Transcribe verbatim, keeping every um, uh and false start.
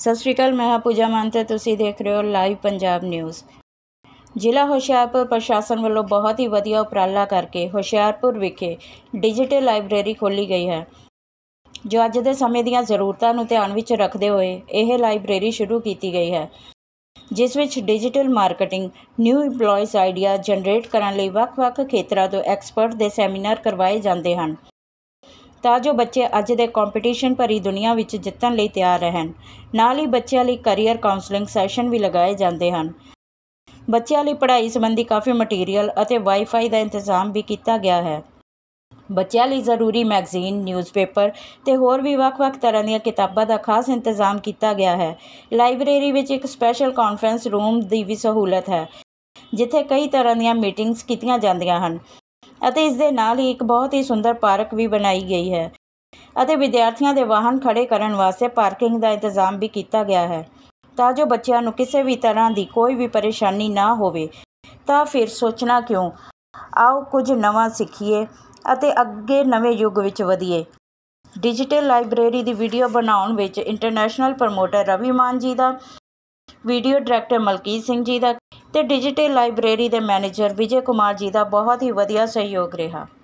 ਸਤਿ ਸ਼੍ਰੀ ਅਕਾਲ। ਮੈਂ ਹਾਂ ਪੂਜਾ ਮਾਨ ਤੇ ਤੁਸੀਂ ਦੇਖ ਰਹੇ ਹੋ ਲਾਈਵ ਪੰਜਾਬ ਨਿਊਜ਼। ਜ਼ਿਲ੍ਹਾ ਹੁਸ਼ਿਆਰਪੁਰ ਪ੍ਰਸ਼ਾਸਨ ਵੱਲੋਂ ਬਹੁਤ ਹੀ ਵਧੀਆ ਉਪਰਾਲਾ ਕਰਕੇ ਹੁਸ਼ਿਆਰਪੁਰ ਵਿਖੇ ਡਿਜੀਟਲ ਲਾਇਬ੍ਰੇਰੀ ਖੋਲ੍ਹੀ ਗਈ ਹੈ, ਜੋ ਅੱਜ ਦੇ ਸਮੇਂ ਦੀਆਂ ਜ਼ਰੂਰਤਾਂ ਨੂੰ ਧਿਆਨ ਵਿੱਚ ਰੱਖਦੇ ਹੋਏ ਇਹ ਲਾਇਬ੍ਰੇਰੀ ਸ਼ੁਰੂ ਕੀਤੀ ਗਈ ਹੈ, ਜਿਸ ਵਿੱਚ digital marketing, new employees idea generate ਕਰਨ ਲਈ ਵੱਖ-ਵੱਖ ਖੇਤਰਾਂ ਤੋਂ ਐਕਸਪਰਟ ਦੇ ਸੈਮੀਨਾਰ ਕਰਵਾਏ ਜਾਂਦੇ ਹਨ, ਤਾਂ ਜੋ ਬੱਚੇ ਅੱਜ ਦੇ ਕੰਪੀਟੀਸ਼ਨ ਭਰੀ ਦੁਨੀਆ ਵਿੱਚ ਜਿੱਤਣ ਲਈ ਤਿਆਰ ਰਹਿਣ। ਨਾਲ ਹੀ ਬੱਚਿਆਂ ਲਈ ਕਰੀਅਰ ਕਾਉਂਸਲਿੰਗ ਸੈਸ਼ਨ ਵੀ ਲਗਾਏ ਜਾਂਦੇ ਹਨ। ਬੱਚਿਆਂ ਲਈ ਪੜ੍ਹਾਈ ਸੰਬੰਧੀ ਕਾਫੀ ਮਟੀਰੀਅਲ ਅਤੇ ਵਾਈਫਾਈ ਦਾ ਇੰਤਜ਼ਾਮ ਵੀ ਕੀਤਾ ਗਿਆ ਹੈ। ਬੱਚਿਆਂ ਲਈ ਜ਼ਰੂਰੀ ਮੈਗਜ਼ੀਨ, ਨਿਊਜ਼ਪੇਪਰ ਅਤੇ ਹੋਰ ਵੀ ਵੱਖ-ਵੱਖ ਤਰ੍ਹਾਂ ਦੀਆਂ ਕਿਤਾਬਾਂ ਦਾ ਖਾਸ ਇੰਤਜ਼ਾਮ ਕੀਤਾ ਗਿਆ ਹੈ। ਲਾਇਬ੍ਰੇਰੀ ਵਿੱਚ ਇੱਕ ਸਪੈਸ਼ਲ ਕਾਨਫਰੰਸ ਰੂਮ ਦੀ ਵੀ ਸਹੂਲਤ ਹੈ, ਜਿੱਥੇ ਕਈ ਤਰ੍ਹਾਂ ਦੀਆਂ ਮੀਟਿੰਗਸ ਕੀਤੀਆਂ ਜਾਂਦੀਆਂ ਹਨ ਅਤੇ ਇਸ ਦੇ ਨਾਲ ਹੀ ਇੱਕ ਬਹੁਤ ਹੀ ਸੁੰਦਰ ਪਾਰਕ ਵੀ ਬਣਾਈ ਗਈ ਹੈ ਅਤੇ ਵਿਦਿਆਰਥੀਆਂ ਦੇ ਵਾਹਨ ਖੜ੍ਹੇ ਕਰਨ ਵਾਸਤੇ ਪਾਰਕਿੰਗ ਦਾ ਇੰਤਜ਼ਾਮ ਵੀ ਕੀਤਾ ਗਿਆ ਹੈ, ਤਾਂ ਜੋ ਬੱਚਿਆਂ ਨੂੰ ਕਿਸੇ ਵੀ ਤਰ੍ਹਾਂ ਦੀ ਕੋਈ ਵੀ ਪਰੇਸ਼ਾਨੀ ਨਾ ਹੋਵੇ। ਤਾਂ ਫਿਰ ਸੋਚਣਾ ਕਿਉਂ, ਆਓ ਕੁਝ ਨਵਾਂ ਸਿੱਖੀਏ ਅਤੇ ਅੱਗੇ ਨਵੇਂ ਯੁੱਗ ਵਿੱਚ ਵਧੀਏ। ਡਿਜੀਟਲ ਲਾਇਬ੍ਰੇਰੀ ਦੀ ਵੀਡੀਓ ਬਣਾਉਣ ਵਿੱਚ ਇੰਟਰਨੈਸ਼ਨਲ ਪ੍ਰਮੋਟਰ ਰਵੀ ਮਾਨ ਜੀ ਦਾ, ਵੀਡੀਓ ਡਾਇਰੈਕਟਰ ਮਲਕੀਤ ਸਿੰਘ ਜੀ ਦਾ ਅਤੇ ਡਿਜੀਟਲ ਲਾਇਬ੍ਰੇਰੀ ਦੇ ਮੈਨੇਜਰ ਵਿਜੇ ਕੁਮਾਰ ਜੀ ਦਾ ਬਹੁਤ ਹੀ ਵਧੀਆ ਸਹਿਯੋਗ ਰਿਹਾ।